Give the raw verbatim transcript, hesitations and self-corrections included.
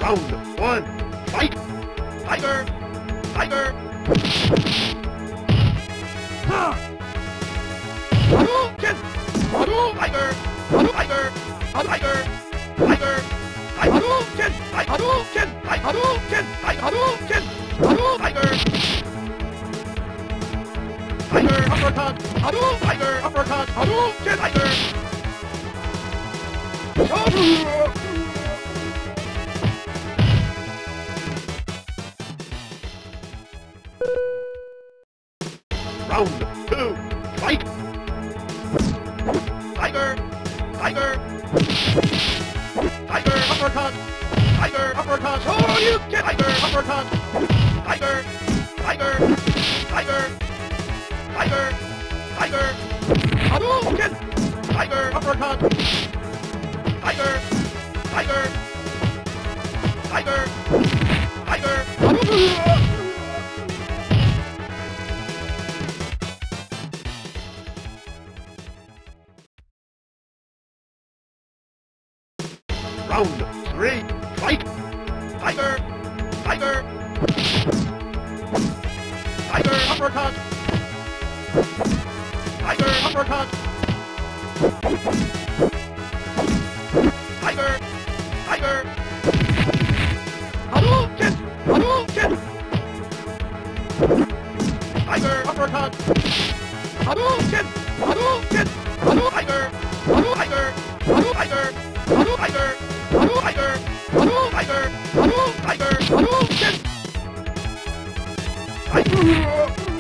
Round one, fight! Tiger! Tiger! Hadouken! Hadouken! Tiger! Tiger! Tiger! Tiger! Hadouken! Hadouken! Hadouken! Hadouken! Tiger! Tiger! Uppercut! Hadouken! Tiger! Uppercut! Hadouken! Tiger! Round two, fight! Tiger! Tiger! Tiger! Uppercut! Tiger! Uppercut! Oh, you get Tiger! Uppercut! Tiger! Tiger! Tiger! Tiger! Tiger! Hadouken! Tiger! Uppercut! Tiger! Tiger! Tiger! Tiger! Hadouken! Round three, fight! Tiger! Tiger! Tiger! Uppercut! Tiger! Uppercut! Tiger! Tiger! Hadouken! Hadouken! Tiger! Uppercut! Hadouken! Hadouken! Hadouken! Tiger! Tiger! Tiger! Tiger! Tiger! Tiger! Tiger! Hadouken! Tiger!